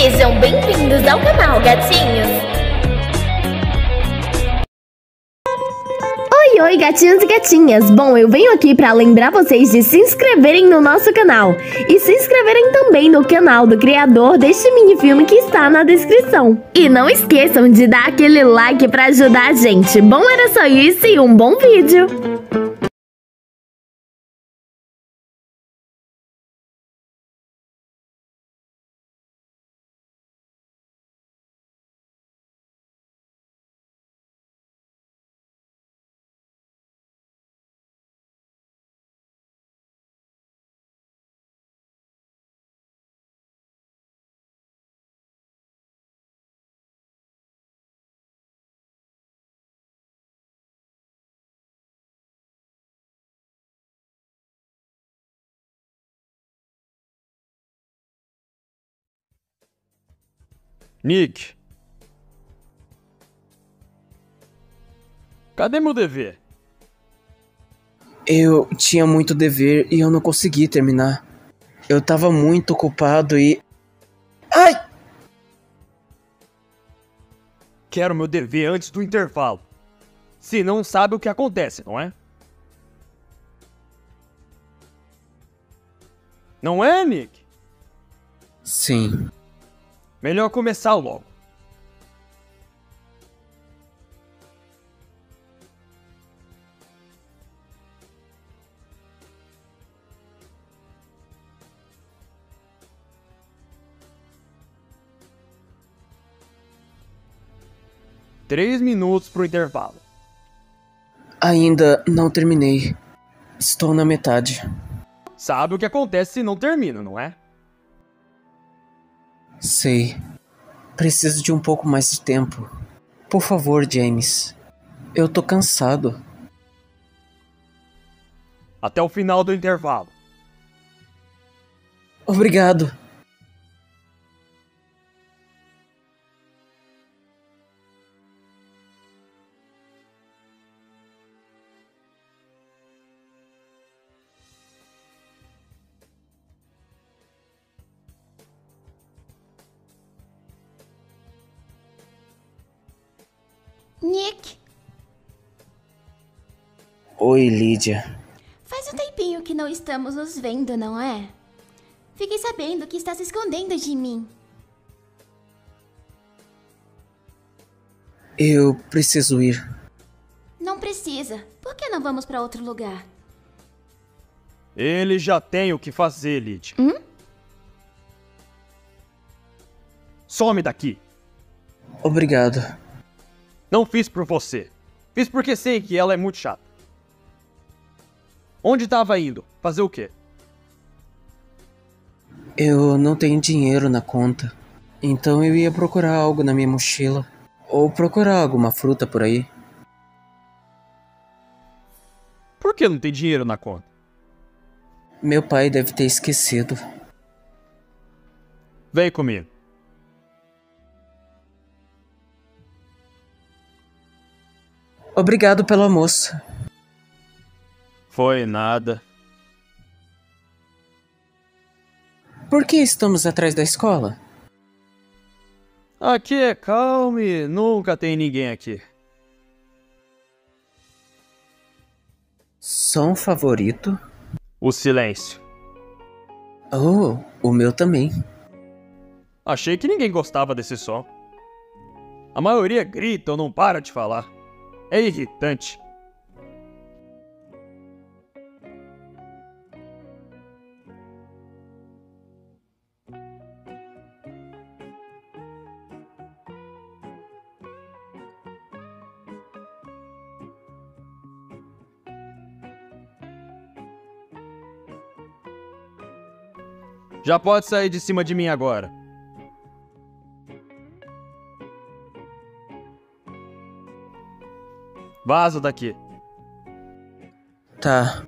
Sejam bem-vindos ao canal, gatinhos! Oi, gatinhos e gatinhas! Bom, eu venho aqui para lembrar vocês de se inscreverem no nosso canal e se inscreverem também no canal do criador deste minifilme que está na descrição. E não esqueçam de dar aquele like para ajudar a gente. Bom, era só isso e um bom vídeo! Nick, cadê meu dever? Eu tinha muito dever e eu não consegui terminar. Eu tava muito ocupado e... Ai! Quero meu dever antes do intervalo. Se não sabe o que acontece, não é? Não é, Nick? Sim. Melhor começar logo. Três minutos pro intervalo. Ainda não terminei. Estou na metade. Sabe o que acontece se não termina, não é? Sei. Preciso de um pouco mais de tempo. Por favor, James. Eu tô cansado. Até o final do intervalo. Obrigado. Nick, Oi, Lídia. faz um tempinho que não estamos nos vendo, não é? Fiquei sabendo que está se escondendo de mim. Eu preciso ir. Não precisa. Por que não vamos para outro lugar? Ele já tem o que fazer, Lid. Some daqui. Obrigado. Não fiz por você. Fiz porque sei que ela é muito chata. Onde estava indo? Fazer o quê? Eu não tenho dinheiro na conta. Então eu ia procurar algo na minha mochila. Ou procurar alguma fruta por aí. Por que não tem dinheiro na conta? Meu pai deve ter esquecido. Vem comigo. Obrigado pelo almoço. Foi nada. Por que estamos atrás da escola? Aqui é calmo e nunca tem ninguém aqui. Som favorito? O silêncio. Oh, o meu também. Achei que ninguém gostava desse som. A maioria grita ou não para de falar. É irritante. Já pode sair de cima de mim agora. Vaza daqui. Tá.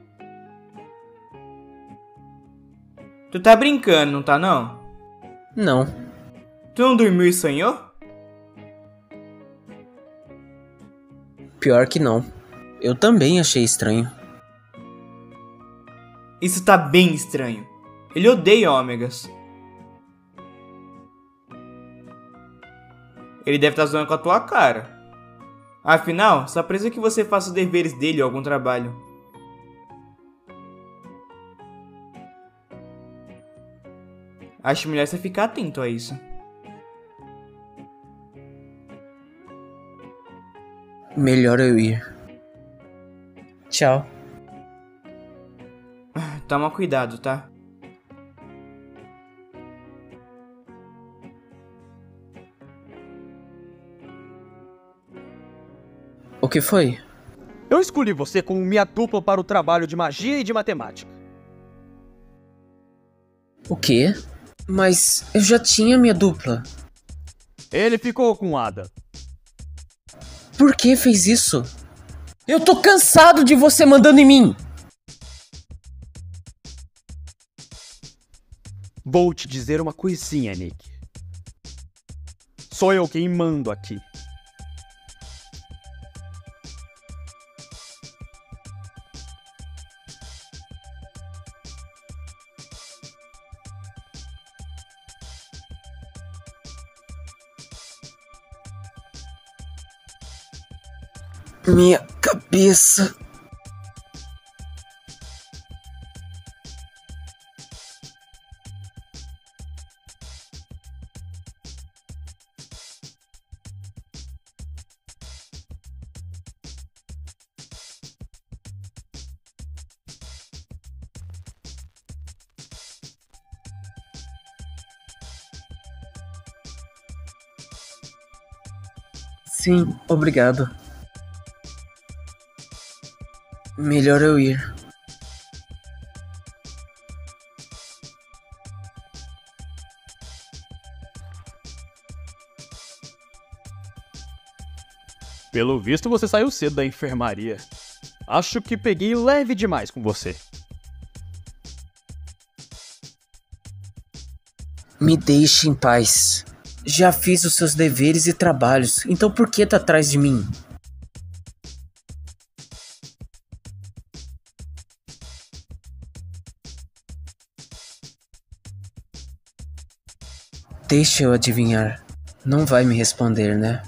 Tu tá brincando, não tá não? Não. Tu não dormiu e sonhou? Pior que não. Eu também achei estranho. Isso tá bem estranho. Ele odeia ômegas. Ele deve estar zoando com a tua cara. Afinal, só precisa que você faça os deveres dele ou algum trabalho. Acho melhor você ficar atento a isso. Melhor eu ir. Tchau. Toma cuidado, tá? O que foi? Eu escolhi você como minha dupla para o trabalho de magia e de matemática. O quê? Mas eu já tinha minha dupla. Ele ficou com Ada. Por que fez isso? Eu tô cansado de você mandando em mim. Vou te dizer uma coisinha, Nick. Sou eu quem mando aqui. Minha cabeça. Sim, obrigado. Melhor eu ir. Pelo visto, você saiu cedo da enfermaria. Acho que peguei leve demais com você. Me deixe em paz. Já fiz os seus deveres e trabalhos, então por que tá atrás de mim? Deixa eu adivinhar. Não vai me responder, né?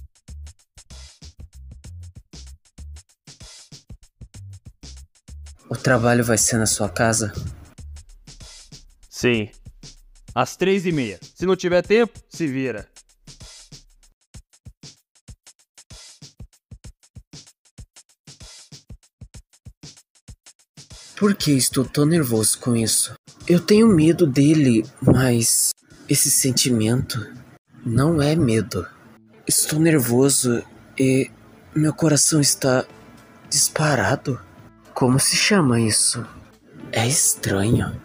O trabalho vai ser na sua casa? Sim. Às 3h30. Se não tiver tempo, se vira. Por que estou tão nervoso com isso? Eu tenho medo dele, mas esse sentimento não é medo. Estou nervoso e meu coração está disparado. Como se chama isso? É estranho.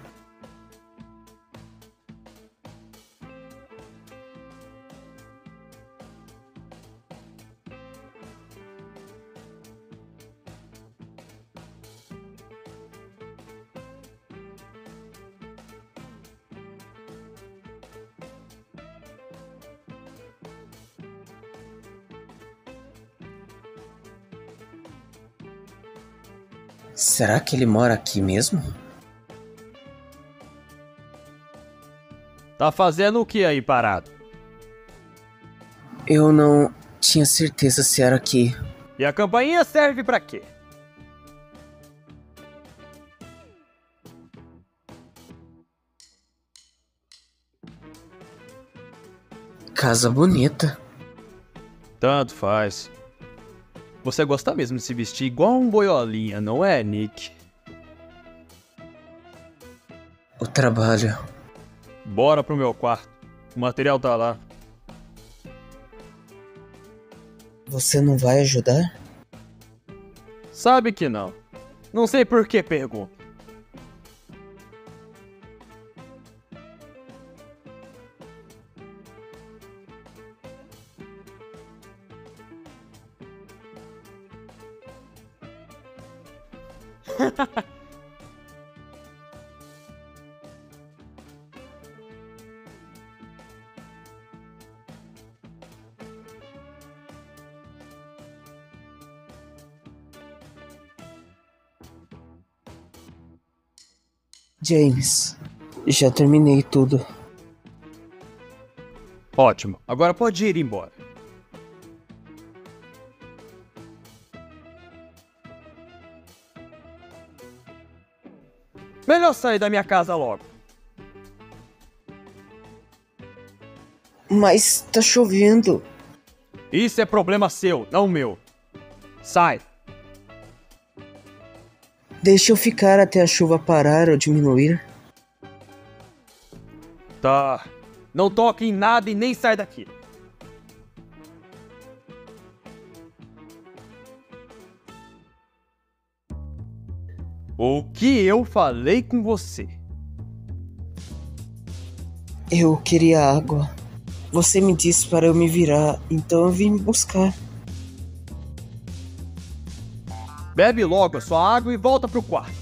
Será que ele mora aqui mesmo? Tá fazendo o que aí parado? Eu não tinha certeza se era aqui. E a campainha serve pra quê? Casa bonita. Tanto faz. Você gosta mesmo de se vestir igual um boiolinha, não é, Nick? O trabalho. Bora pro meu quarto. O material tá lá. Você não vai ajudar? Sabe que não. Não sei por que pergunto. James, já terminei tudo. Ótimo. Agora pode ir embora. Melhor sair da minha casa logo. Mas tá chovendo. Isso é problema seu, não meu. Sai. Deixa eu ficar até a chuva parar ou diminuir. Tá. Não toque em nada e nem sai daqui. O que eu falei com você? Eu queria água. Você me disse para eu me virar, então eu vim me buscar. Bebe logo a sua água e volta pro quarto.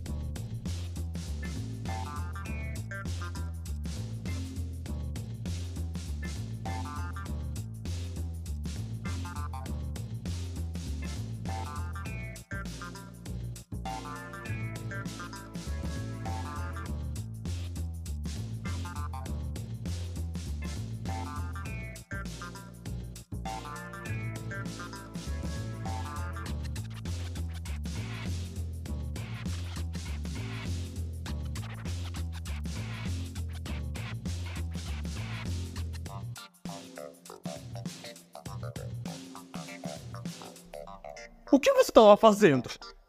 O que você estava fazendo?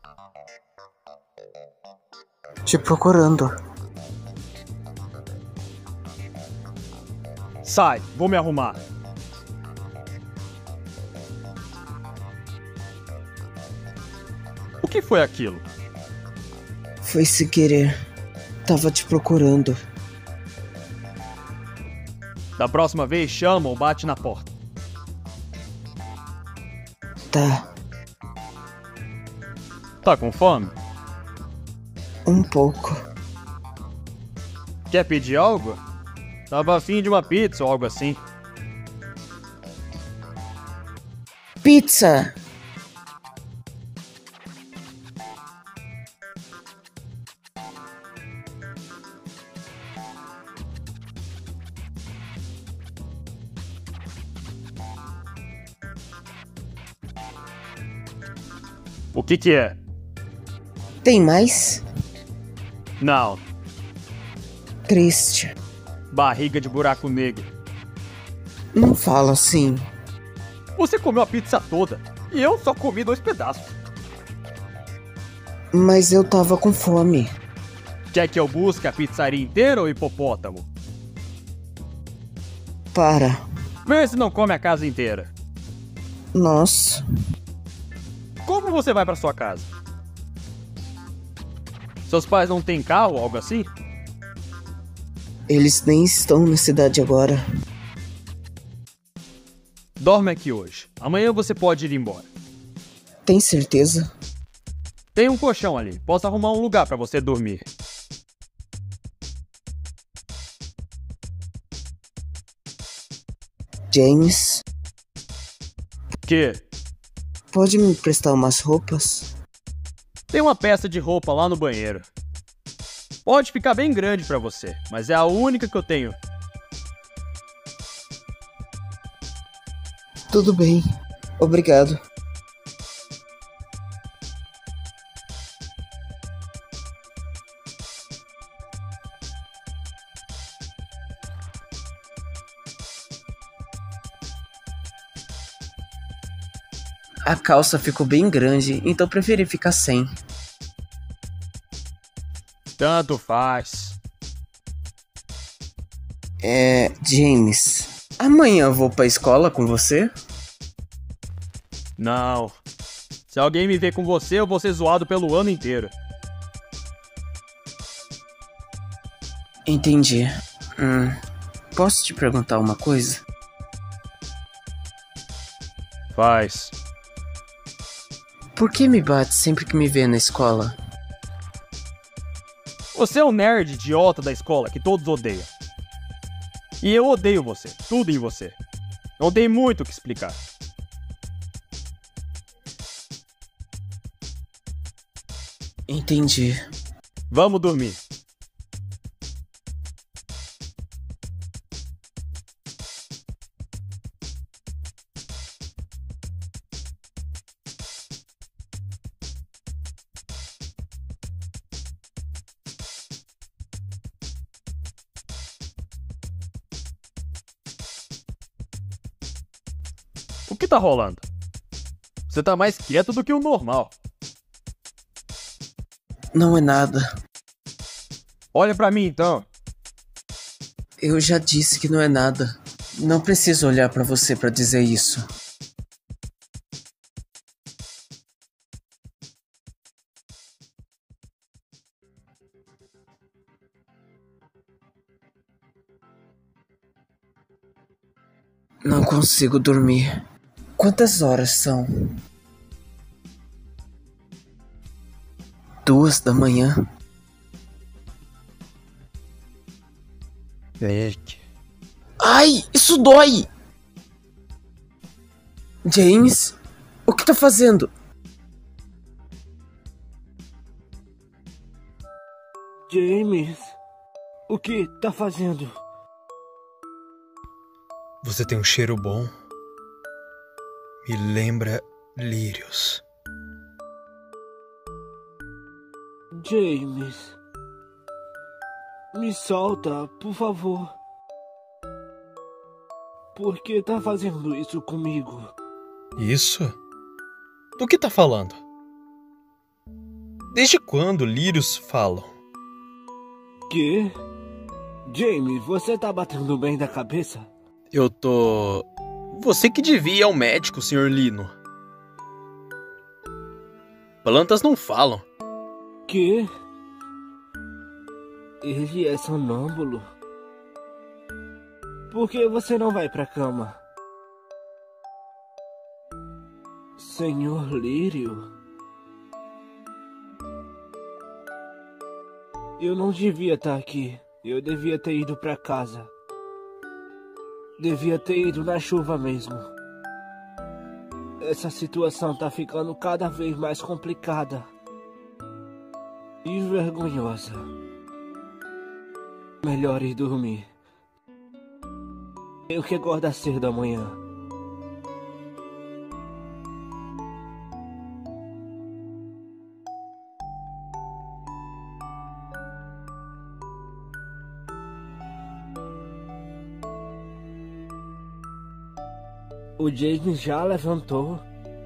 Te procurando. Sai, vou me arrumar. O que foi aquilo? Foi sem querer. Tava te procurando. Da próxima vez, chama ou bate na porta. Tá, Tá com fome? um pouco. Quer pedir algo? Tava afim de uma pizza ou algo assim. Pizza! O que é? Tem mais? Não, Triste. barriga de buraco negro. Não fala assim. Você comeu a pizza toda e eu só comi 2 pedaços. Mas eu tava com fome. Quer que eu busque a pizzaria inteira ou hipopótamo? Para. Vê se não come a casa inteira. Nossa. Como você vai pra sua casa? Seus pais não têm carro ou algo assim? Eles nem estão na cidade agora. Dorme aqui hoje. Amanhã você pode ir embora. Tem certeza? Tem um colchão ali. Posso arrumar um lugar pra você dormir. James, Que? pode me emprestar umas roupas? Tem uma peça de roupa lá no banheiro. Pode ficar bem grande pra você, mas é a única que eu tenho. Tudo bem. Obrigado. A calça ficou bem grande, então preferi ficar sem. Tanto faz. James, amanhã eu vou pra escola com você? Não. Se alguém me ver com você, eu vou ser zoado pelo ano inteiro. Entendi. Posso te perguntar uma coisa? Faz. Por que me bate sempre que me vê na escola? Você é o nerd idiota da escola que todos odeiam. E eu odeio você. Tudo em você. Não tem muito o que explicar. Entendi. Vamos dormir. O que tá rolando? Você tá mais quieto do que o normal. Não é nada. Olha pra mim, então. Eu já disse que não é nada. Não preciso olhar pra você pra dizer isso. Não consigo dormir. Quantas horas são? 2 da manhã. Ai, isso dói! James, o que tá fazendo? James, o que tá fazendo? Você tem um cheiro bom. Me lembra lírios. James, me solta, por favor. Por que tá fazendo isso comigo? Isso? Do que tá falando? Desde quando lírios falam? Que? James, você tá batendo bem da cabeça? Eu tô... Você que devia ir ao médico, Sr. Lino. Plantas não falam. Que? Ele é sonâmbulo? Por que você não vai pra cama? Senhor Lírio? Eu não devia estar aqui. Eu devia ter ido pra casa. Devia ter ido na chuva mesmo. Essa situação tá ficando cada vez mais complicada. E vergonhosa. Melhor ir dormir. Tenho que acordar cedo amanhã. O James já levantou.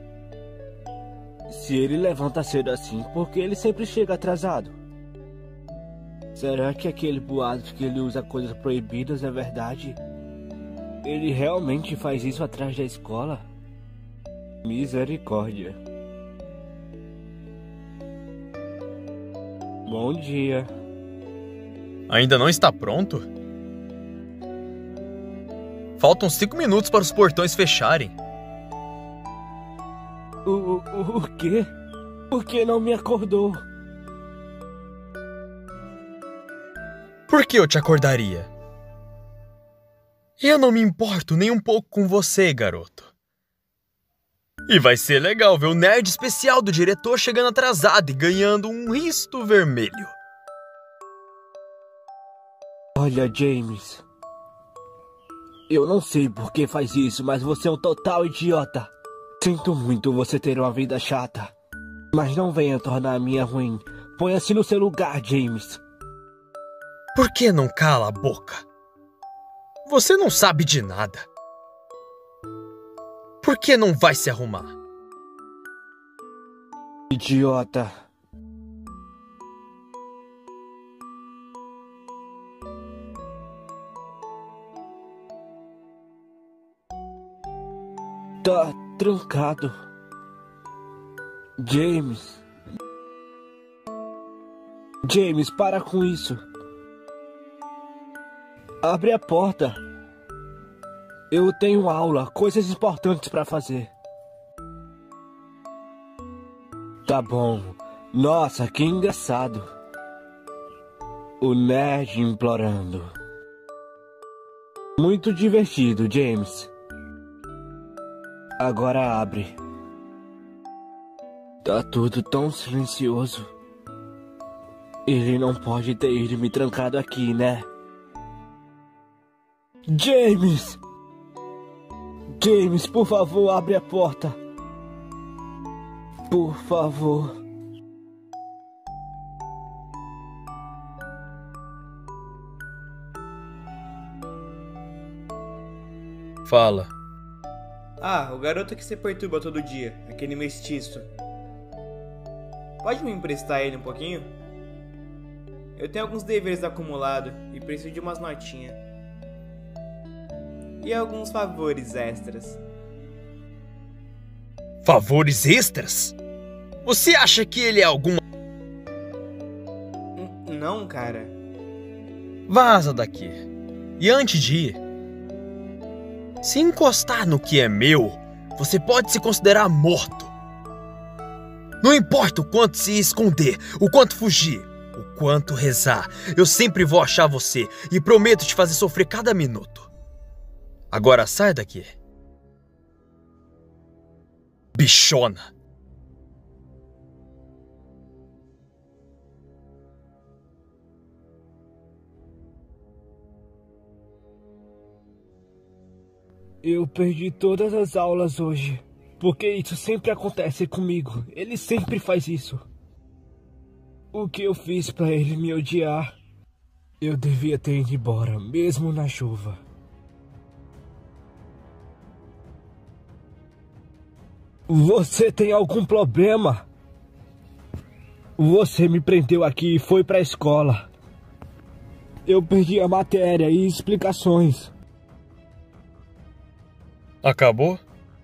Se ele levanta cedo assim, por que ele sempre chega atrasado? Será que aquele boato de que ele usa coisas proibidas é verdade? Ele realmente faz isso atrás da escola? Misericórdia. Bom dia. Ainda não está pronto? Faltam 5 minutos para os portões fecharem. O quê? Por que não me acordou? Por que eu te acordaria? Eu não me importo nem um pouco com você, garoto. E vai ser legal ver o nerd especial do diretor chegando atrasado e ganhando um risto vermelho. Olha, James. Eu não sei por que faz isso, mas você é um total idiota. Sinto muito você ter uma vida chata. Mas não venha tornar a minha ruim. Ponha-se no seu lugar, James. Por que não cala a boca? Você não sabe de nada. Por que não vai se arrumar? Idiota. Tá trancado. James. James, para com isso. Abre a porta. Eu tenho aula, coisas importantes pra fazer. Tá bom. Nossa, que engraçado. O nerd implorando. Muito divertido, James. Agora abre. Tá tudo tão silencioso. Ele não pode ter ido me trancado aqui, né? James! James, por favor, abre a porta. Por favor. Fala. Ah, o garoto que se perturba todo dia, aquele mestiço. Pode me emprestar ele um pouquinho? Eu tenho alguns deveres acumulados e preciso de umas notinhas. E alguns favores extras. Favores extras? Você acha que ele é alguma... Não, cara. Vaza daqui. E antes de ir, se encostar no que é meu, você pode se considerar morto. Não importa o quanto se esconder, o quanto fugir, o quanto rezar, eu sempre vou achar você e prometo te fazer sofrer cada minuto. Agora sai daqui. Bichona. Eu perdi todas as aulas hoje, porque isso sempre acontece comigo. Ele sempre faz isso. O que eu fiz pra ele me odiar? Eu devia ter ido embora, mesmo na chuva. Você tem algum problema? Você me prendeu aqui e foi pra escola. Eu perdi a matéria e explicações. Acabou?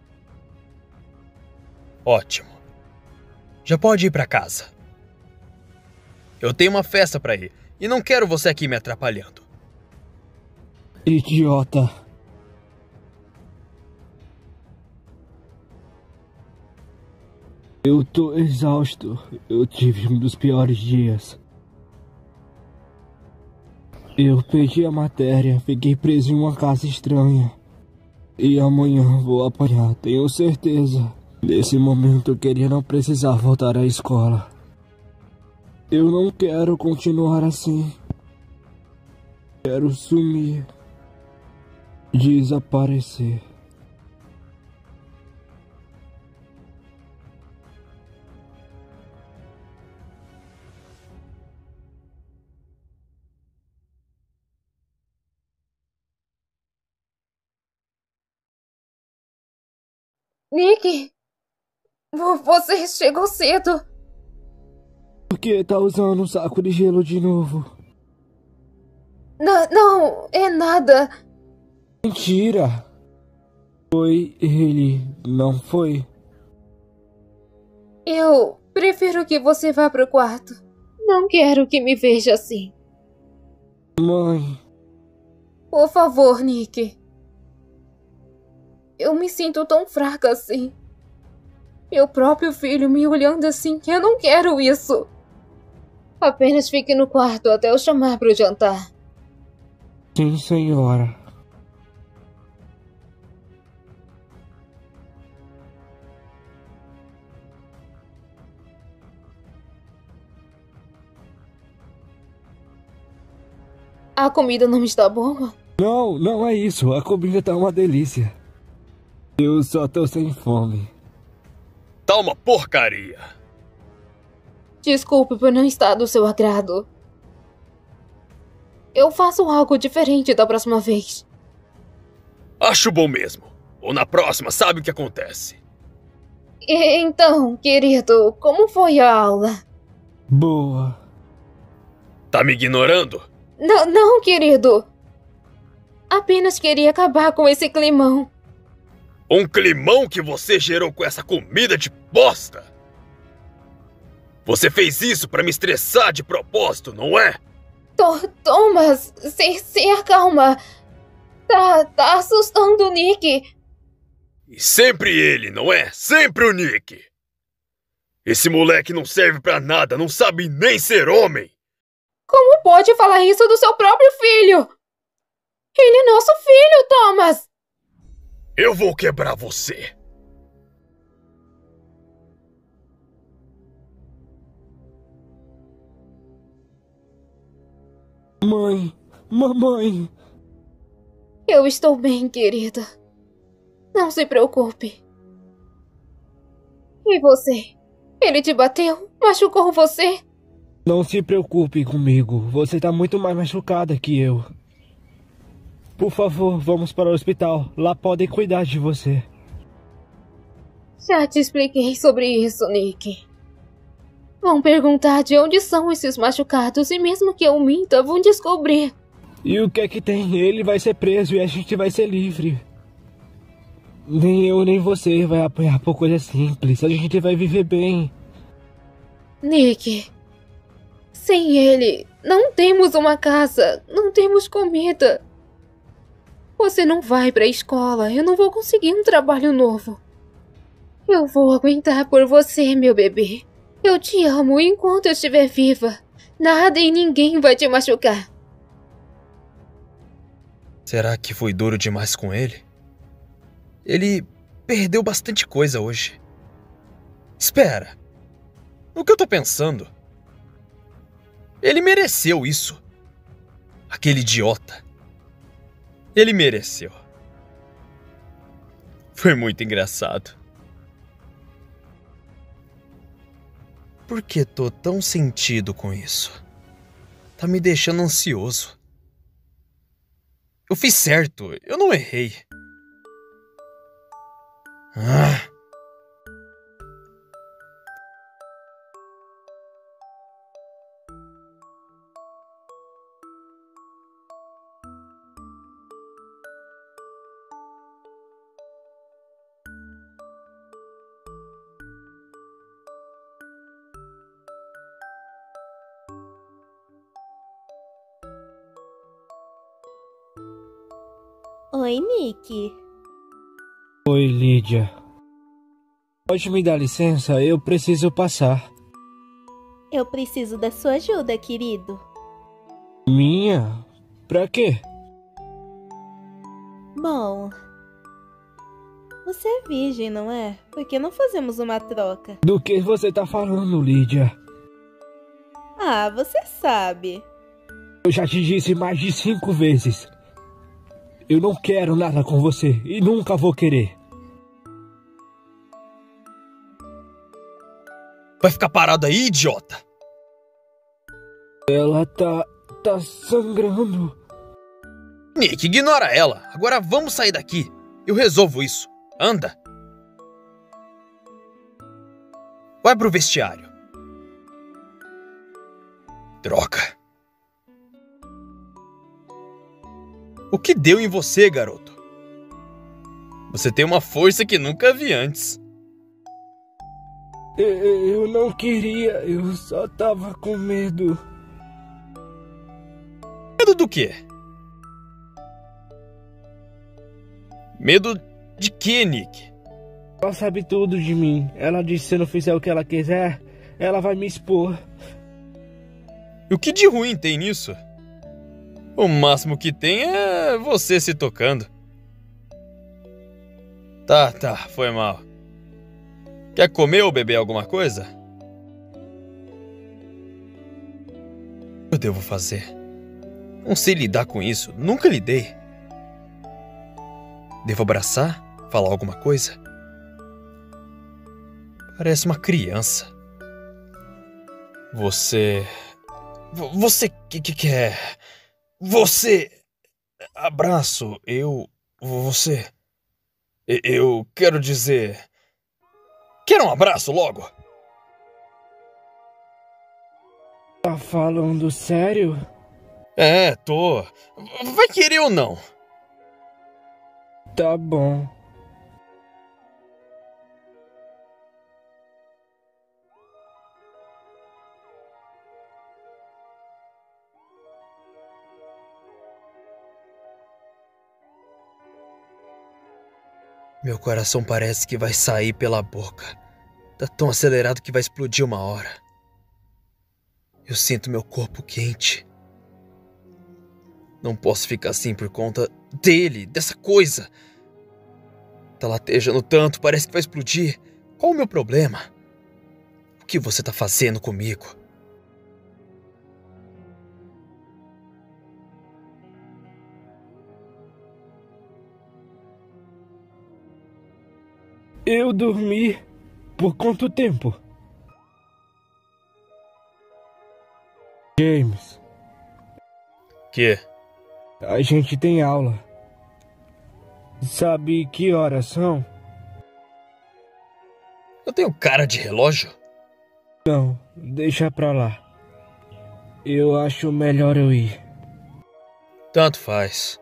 Ótimo. Já pode ir pra casa. Eu tenho uma festa pra ir e não quero você aqui me atrapalhando. Idiota. Eu tô exausto. Eu tive um dos piores dias. Eu perdi a matéria, fiquei preso em uma casa estranha. E amanhã vou apanhar, tenho certeza. Nesse momento eu queria não precisar voltar à escola. Eu não quero continuar assim. Quero sumir. Desaparecer. Nick, você chegou cedo. Por que tá usando um saco de gelo de novo? Não, é nada. Mentira! Foi ele, não foi? Eu prefiro que você vá pro quarto. Não quero que me veja assim. Mãe... Por favor, Nick. Eu me sinto tão fraca assim. Meu próprio filho me olhando assim, eu não quero isso. Apenas fique no quarto até eu chamar para o jantar. Sim, senhora. A comida não está boa? Não, não é isso. A comida tá uma delícia. Eu só tô sem fome. Tá uma porcaria. Desculpe por não estar do seu agrado. Eu faço algo diferente da próxima vez. Acho bom mesmo. Ou na próxima, sabe o que acontece. Então, querido, como foi a aula? Boa. Tá me ignorando? Não, querido. Apenas queria acabar com esse climão. Um climão que você gerou com essa comida de bosta? Você fez isso pra me estressar de propósito, não é? Thomas, se acalma. Tá assustando o Nick. E sempre ele, não é? Sempre o Nick. Esse moleque não serve pra nada, não sabe nem ser homem. Como pode falar isso do seu próprio filho? Ele é nosso filho, Thomas. Eu vou quebrar você. Mãe, mamãe. Eu estou bem, querida. Não se preocupe. E você? Ele te bateu? Machucou você? Não se preocupe comigo. Você tá muito mais machucada que eu. Por favor, vamos para o hospital. Lá podem cuidar de você. Já te expliquei sobre isso, Nick. Vão perguntar de onde são esses machucados e mesmo que eu minta, vão descobrir. E o que é que tem? Ele vai ser preso e a gente vai ser livre. Nem eu nem você vai apanhar por coisa simples. A gente vai viver bem. Nick, sem ele, não temos uma casa, não temos comida. Você não vai pra escola, eu não vou conseguir um trabalho novo. Eu vou aguentar por você, meu bebê. Eu te amo enquanto eu estiver viva. Nada e ninguém vai te machucar. Será que foi duro demais com ele? Ele perdeu bastante coisa hoje. Espera. No que eu tô pensando? Ele mereceu isso. Aquele idiota. Ele mereceu. Foi muito engraçado. Por que tô tão sentido com isso? Tá me deixando ansioso. Eu fiz certo, eu não errei. Ah. Oi, Nick. Oi, Lídia. Pode me dar licença? Eu preciso passar. Eu preciso da sua ajuda, querido. Minha? Pra quê? Bom, você é virgem, não é? Por que não fazemos uma troca? Do que você tá falando, Lídia? Ah, você sabe. Eu já te disse mais de 5 vezes. Eu não quero nada com você e nunca vou querer. Vai ficar parado aí, idiota? Ela tá sangrando. Nick, ignora ela. Agora vamos sair daqui. Eu resolvo isso. Anda. Vai pro vestiário. Droga. O que deu em você, garoto? Você tem uma força que nunca vi antes. Eu não queria, eu só tava com medo. Medo do quê? Medo de quê, Nick? Ela sabe tudo de mim. Ela disse que se eu não fizer o que ela quiser, ela vai me expor. E o que de ruim tem nisso? O máximo que tem é você se tocando. Tá, foi mal. Quer comer ou beber alguma coisa? O que eu devo fazer? Não sei lidar com isso, nunca lidei. Devo abraçar? Falar alguma coisa? Parece uma criança. Você que quer? Você... Abraço, você... Eu quero dizer... Quer um abraço logo? Tá falando sério? É, tô. Vai querer ou não? Tá bom. Meu coração parece que vai sair pela boca. Tá tão acelerado que vai explodir uma hora. Eu sinto meu corpo quente. Não posso ficar assim por conta dele, dessa coisa. Tá latejando tanto, parece que vai explodir. Qual o meu problema? O que você tá fazendo comigo? Eu dormi por quanto tempo? James. Que? A gente tem aula. Sabe que horas são? Eu tenho cara de relógio? Não, deixa pra lá. Eu acho melhor eu ir. Tanto faz.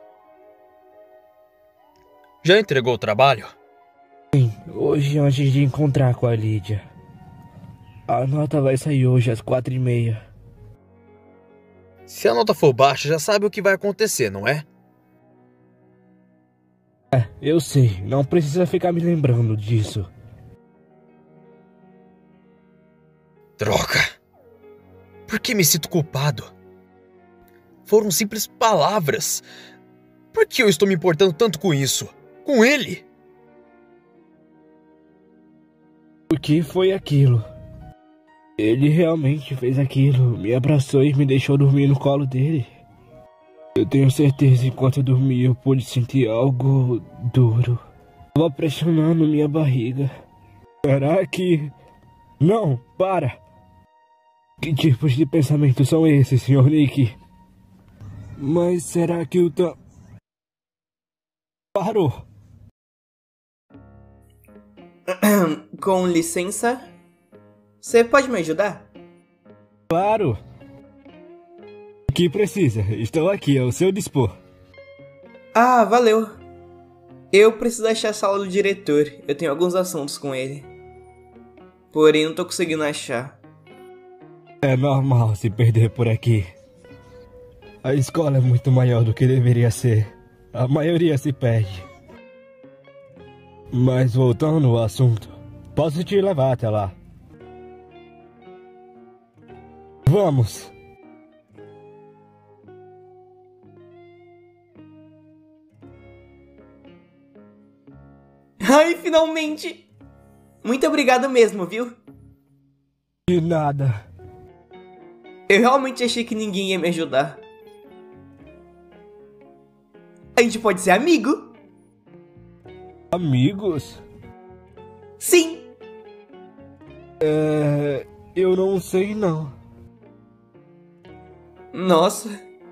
Já entregou o trabalho? Sim, hoje antes de encontrar com a Lídia. A nota vai sair hoje às 4h30. Se a nota for baixa, já sabe o que vai acontecer, não é? É, eu sei. Não precisa ficar me lembrando disso. Droga. Por que me sinto culpado? Foram simples palavras. Por que eu estou me importando tanto com isso? Com ele? O que foi aquilo? Ele realmente fez aquilo. Me abraçou e me deixou dormir no colo dele. Eu tenho certeza que enquanto eu dormia eu pude sentir algo duro. Estava pressionando minha barriga. Será que... Não, para! Que tipos de pensamentos são esses, Sr. Nick? Mas será que o Parou! Com licença, você pode me ajudar? Claro! O que precisa? Estou aqui ao seu dispor. Ah, valeu. Eu preciso achar a sala do diretor. Eu tenho alguns assuntos com ele. Porém, não tô conseguindo achar. É normal se perder por aqui. A escola é muito maior do que deveria ser. A maioria se perde. Mas voltando ao assunto, posso te levar até lá. Vamos! Ai, finalmente! Muito obrigado mesmo, viu? De nada. Eu realmente achei que ninguém ia me ajudar. A gente pode ser amigo? Amigos? Sim! Eu não sei não. Nossa.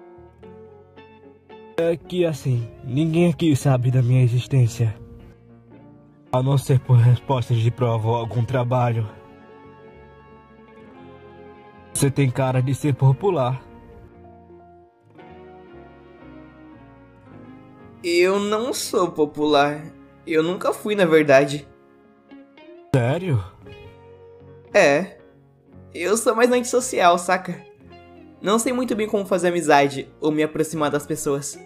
É que assim, ninguém aqui sabe da minha existência. A não ser por respostas de prova ou algum trabalho. Você tem cara de ser popular. Eu não sou popular. Eu nunca fui, na verdade. Sério? É. Eu sou mais antissocial, saca? Não sei muito bem como fazer amizade ou me aproximar das pessoas.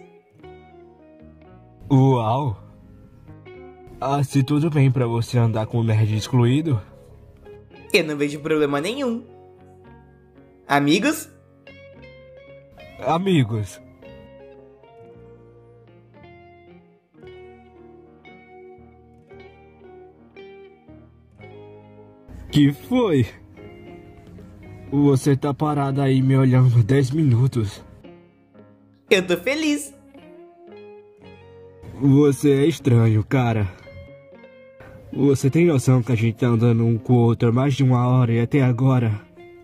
Uau! Ah, se tudo bem pra você andar com um nerd excluído? Eu não vejo problema nenhum. Amigos? Amigos. Que foi? Você tá parado aí me olhando 10 minutos. Eu tô feliz. Você é estranho, cara. Você tem noção que a gente tá andando um com o outro há mais de 1 hora e até agora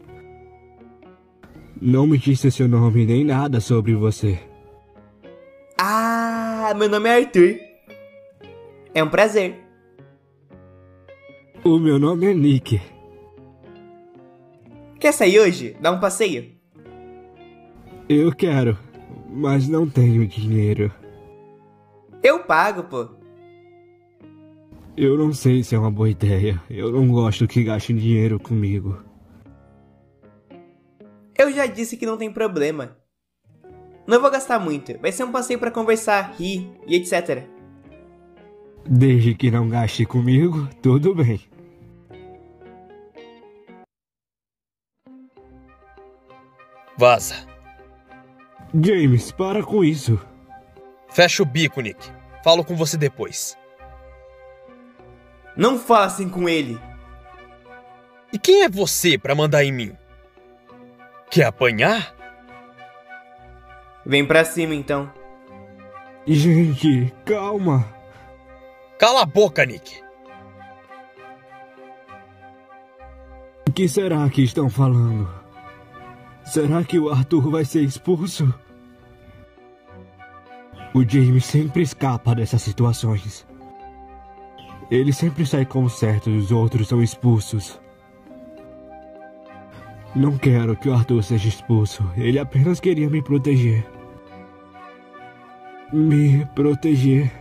não me disse seu nome nem nada sobre você. Ah, meu nome é Arthur. É um prazer. O meu nome é Nick. Quer sair hoje? Dar um passeio? Eu quero, mas não tenho dinheiro. Eu pago, pô. Eu não sei se é uma boa ideia. Eu não gosto que gastem dinheiro comigo. Eu já disse que não tem problema. Não vou gastar muito. Vai ser um passeio pra conversar, rir e etc. Desde que não gaste comigo, tudo bem. Vaza. James, para com isso. Fecha o bico, Nick. Falo com você depois. Não fala assim com ele. E quem é você pra mandar em mim? Quer apanhar? Vem pra cima, então. Gente, calma. Cala a boca, Nick. O que será que estão falando? Será que o Arthur vai ser expulso? O James sempre escapa dessas situações. Ele sempre sai como certo e os outros são expulsos. Não quero que o Arthur seja expulso. Ele apenas queria me proteger. Me proteger.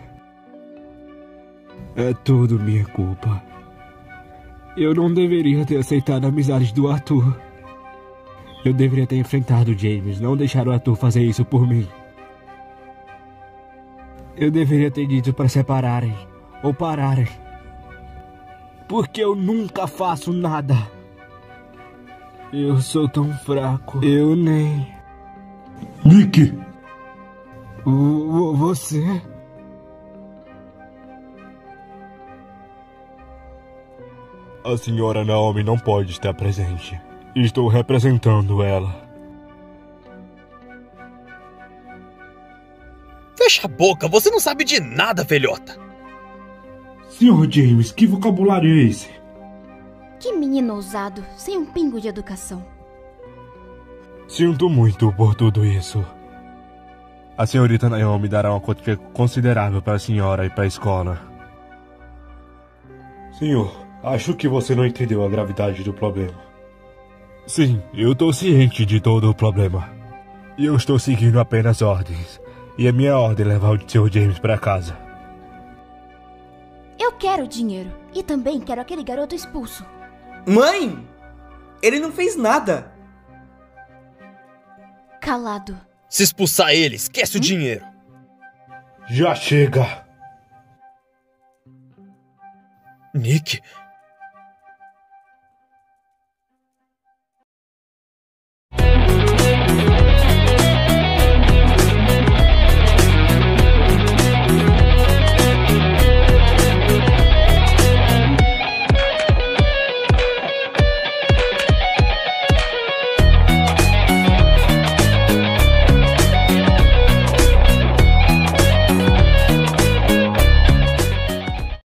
É tudo minha culpa. Eu não deveria ter aceitado a amizade do Arthur. Eu deveria ter enfrentado o James, não deixar o Arthur fazer isso por mim. Eu deveria ter dito para separarem ou pararem. Porque eu nunca faço nada. Eu sou tão fraco. Eu nem... Nick! Você... A senhora Naomi não pode estar presente. Estou representando ela. Fecha a boca, você não sabe de nada, velhota. Senhor James, que vocabulário é esse? Que menino ousado, sem um pingo de educação. Sinto muito por tudo isso. A senhorita Naomi dará uma quantia considerável para a senhora e para a escola. Senhor, acho que você não entendeu a gravidade do problema. Sim, eu estou ciente de todo o problema. E eu estou seguindo apenas ordens. E a minha ordem é levar o Sr. James para casa. Eu quero dinheiro. E também quero aquele garoto expulso. Mãe! Ele não fez nada. Calado. Se expulsar ele, esquece o dinheiro. Já chega! Nick,